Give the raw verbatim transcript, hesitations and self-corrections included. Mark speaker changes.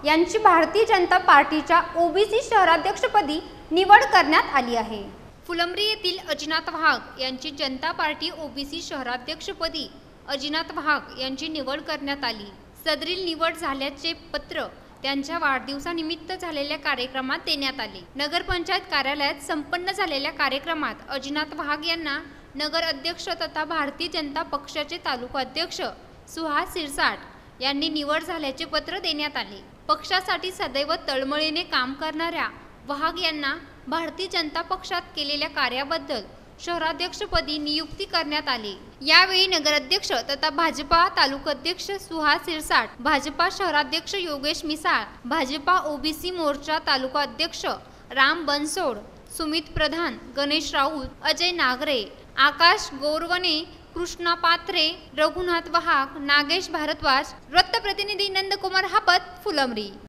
Speaker 1: यांची भारतीय जनता पार्टीच्या ओबीसी शहराध्यक्षपदी निवड करण्यात आली आहे। फुलंब्री येथील अजिनाथ वाघ यांची जनता पार्टी ओबीसी शहराध्यक्षपदी अजिनाथ वाघ यांची निवड करण्यात आली। सदरील निवड झाल्याचे पत्र त्यांच्या वाढदिवसानिमित्त झालेल्या कार्यक्रमात देण्यात आले। नगरपंचायत कार्यालयात संपन्न झालेल्या कार्यक्रमात अजिनाथ वाघ यांना नगर अध्यक्ष तथा भारतीय जनता पक्षाचे तालुका अध्यक्ष सुहास शिरसाट यांनी निवड झाल्याचे पत्र देण्यात आले। पक्षासाठी सदैव तळमळीने काम करणाऱ्या वाघ यांना भारतीय जनता पक्षात केलेल्या कार्याबद्दल शहराध्यक्षपदी नियुक्ती करण्यात आली। यावेळी नगराध्यक्ष तथा भाजपा तालुकाध्यक्ष सुहास शिरसाट, भाजपा शहराध्यक्ष योगेश मिसाळ, भाजपा ओबीसी मोर्चा तालुका अध्यक्ष राम बनसोड, सुमित प्रधान, गणेश राऊत, अजय नागरे, आकाश गोरवणे, कृष्णा पात्रे, रघुनाथ वाहक, नागेश भारद्वाज, वृत्तप्रतिनिधी नंदकुमार हापत, फुलंब्री।